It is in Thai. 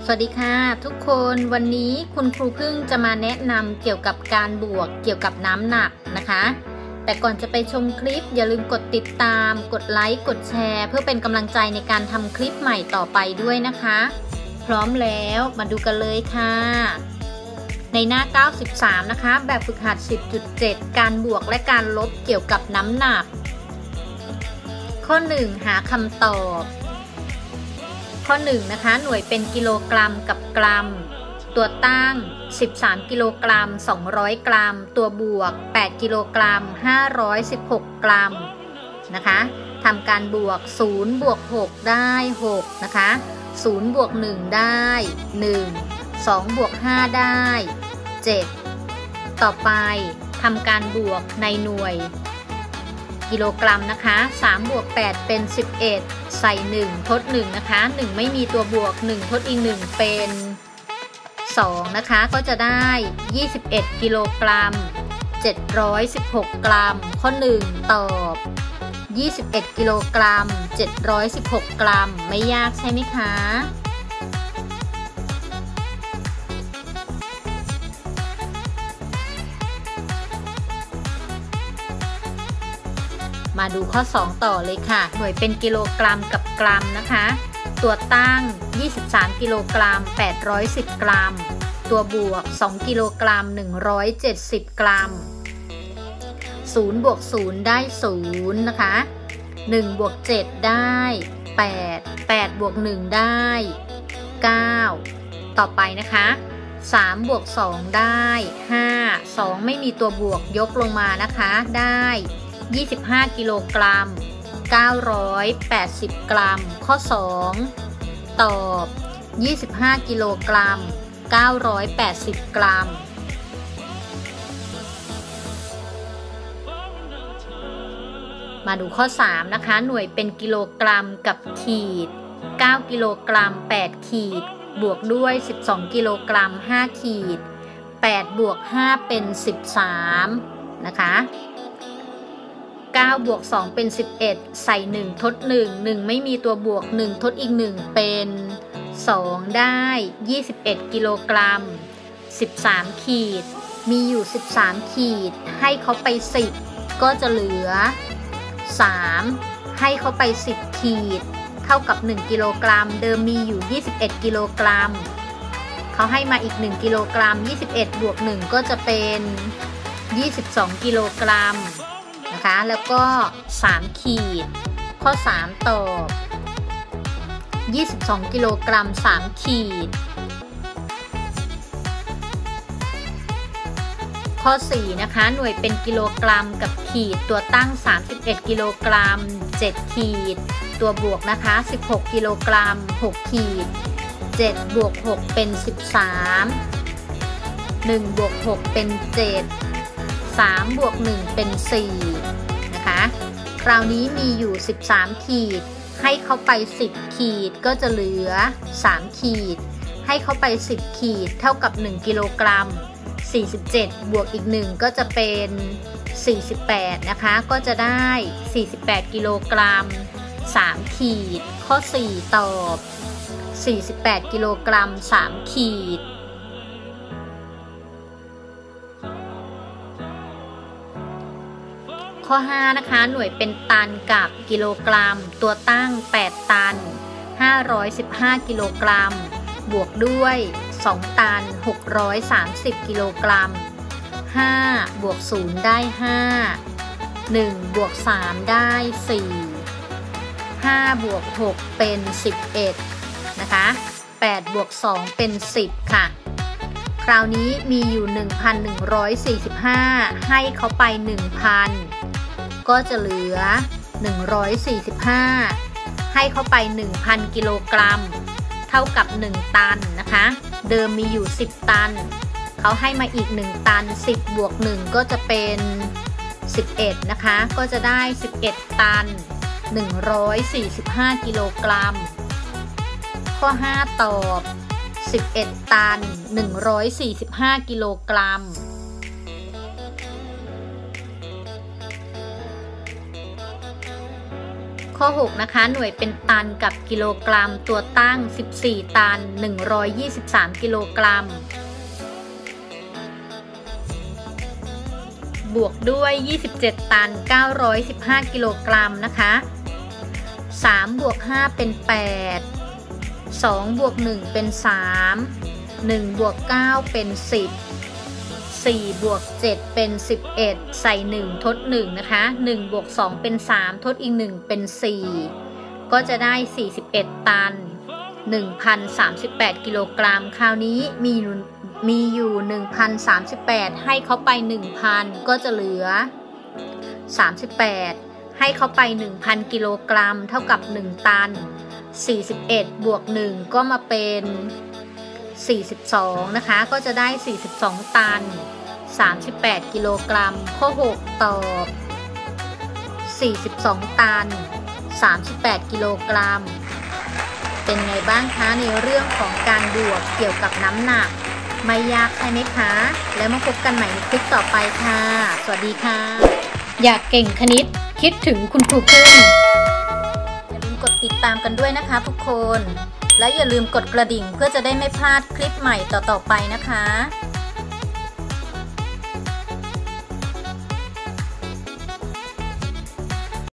สวัสดีค่ะทุกคนวันนี้คุณครูพึ่งจะมาแนะนำเกี่ยวกับการบวกเกี่ยวกับน้ำหนักนะคะแต่ก่อนจะไปชมคลิปอย่าลืมกดติดตามกดไลค์กดแชร์เพื่อเป็นกำลังใจในการทำคลิปใหม่ต่อไปด้วยนะคะพร้อมแล้วมาดูกันเลยค่ะในหน้า93นะคะแบบฝึกหัด 10.7 การบวกและการลบเกี่ยวกับน้ำหนักข้อ1หาคำตอบข้อ1นะคะหน่วยเป็นกิโลกรัมกับกรัมตัวตั้ง13กิโลกรัม200กรัมตัวบวก8กิโลกรัม516กรัมนะคะทำการบวก0บวก6ได้6นะคะ0บวก1ได้1 2บวก5ได้7ต่อไปทำการบวกในหน่วยกิโลกรัมนะคะ3บวก8เป็น11ใส่1ทด1นะคะ1ไม่มีตัวบวก1ทดอีก1เป็น2นะคะก็จะได้21กิโลกรัม716กรัมข้อ1ตอบ21กิโลกรัม716กรัมไม่ยากใช่ไหมคะมาดูข้อ2ต่อเลยค่ะหน่วยเป็นกิโลกรัมกับกรัมนะคะตัวตั้ง23กิโลกรัม810กรัมตัวบวก2กิโลกรัม170กรัม0บวก0ได้0นะคะ1บวก7ได้8 8บวก1ได้9ต่อไปนะคะ3บวก2ได้5 2ไม่มีตัวบวกยกลงมานะคะได้25กิโลกรัม980กรัมข้อ2ตอบ25กิโลกรัม980กรัมมาดูข้อ3นะคะหน่วยเป็นกิโลกรัมกับขีด9กิโลกรัม8ขีดบวกด้วย12กิโลกรัม5ขีด8บวก5เป็น13นะคะ9บวก2เป็น11ใส่1ทด1 1ไม่มีตัวบวก1ทดอีก1เป็น2ได้21กิโลกรัม13ขีดมีอยู่13ขีดให้เขาไป10ก็จะเหลือ3ให้เขาไป10ขีดเท่ากับ1กิโลกรัมเดิมมีอยู่21กิโลกรัมเขาให้มาอีก1กิโลกรัม21บวก1ก็จะเป็น22กิโลกรัมนะคะแล้วก็3ขีดข้อ3ตอบ22กิโลกรัม3ขีดข้อ4นะคะหน่วยเป็นกิโลกรัมกับขีดตัวตั้ง31กิโลกรัม7ขีดตัวบวกนะคะ16กิโลกรัม6ขีด7บวก6เป็น13 1บวก6เป็น7 3บวก1เป็น4นะคะคราวนี้มีอยู่13ขีดให้เขาไป10ขีดก็จะเหลือ3ขีดให้เขาไป10ขีดเท่ากับ1กิโลกรัม47บวกอีก1ก็จะเป็น48นะคะก็จะได้48กิโลกรัม3ขีดข้อ4ตอบ48กิโลกรัม3ขีดข้อ5นะคะหน่วยเป็นตันกับกิโลกรัมตัวตั้ง8ตัน515กิโลกรัมบวกด้วย2ตัน630กิโลกรัม5บวก0ได้5 1บวก3ได้4 5บวก6เป็น11นะคะ8บวก2เป็น10ค่ะคราวนี้มีอยู่ 1,145 ให้เขาไป 1,000 ก็จะเหลือ145ให้เขาไป 1,000 กิโลกรัมเท่ากับ1ตันนะคะเดิมมีอยู่10ตันเขาให้มาอีก1ตัน10บวก1ก็จะเป็น11นะคะก็จะได้11ตัน145กิโลกรัมข้อ5ตอบ11ตัน145กิโลกรัม ขข้อ6นะคะหน่วยเป็นตันกับกิโลกรัมตัวตั้ง14ตัน123กิโลกรัมบวกด้วย27ตัน915กิโลกรัมนะคะ3บวก5เป็น8 2บวก1เป็น3 1บวก9เป็น10 4บวก7เป็น11ใส่1ทด1นะคะ1บวก2เป็น3ทดอีก1เป็น4ก็จะได้41ตัน1,038กิโลกรัมคราวนี้มีอยู่1,038ให้เขาไป 1,000 ก็จะเหลือ38ให้เขาไป 1,000 กิโลกรัมเท่ากับ1ตัน41บวก1ก็มาเป็น42นะคะก็จะได้42ตัน38กิโลกรัมข้อ6ตอบ42ตัน38กิโลกรัมเป็นไงบ้างคะในเรื่องของการบวกเกี่ยวกับน้ำหนักไม่ยากใช่ไหมคะแล้วมาพบกันใหม่ในคลิปต่อไปค่ะสวัสดีค่ะอยากเก่งคณิตคิดถึงคุณครูพึ่งอย่าลืมกดติดตามกันด้วยนะคะทุกคนและอย่าลืมกดกระดิ่งเพื่อจะได้ไม่พลาดคลิปใหม่ต่อๆไปนะคะ